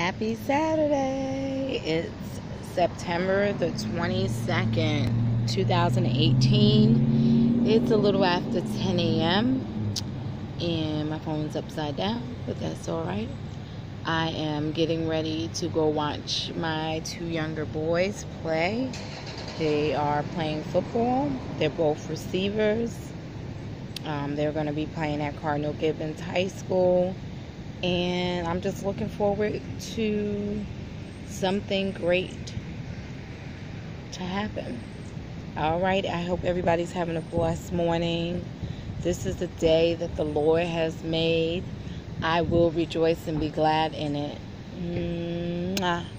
Happy Saturday. It's September the 22nd, 2018. It's a little after 10 a.m. and my phone's upside down, but that's all right. I am getting ready to go watch my two younger boys play. They are playing football. They're both receivers. They're going to be playing at Cardinal Gibbons High School. And I'm just looking forward to something great to happen. All right, I hope everybody's having a blessed morning. This is the day that the Lord has made. I will rejoice and be glad in it. Mwah.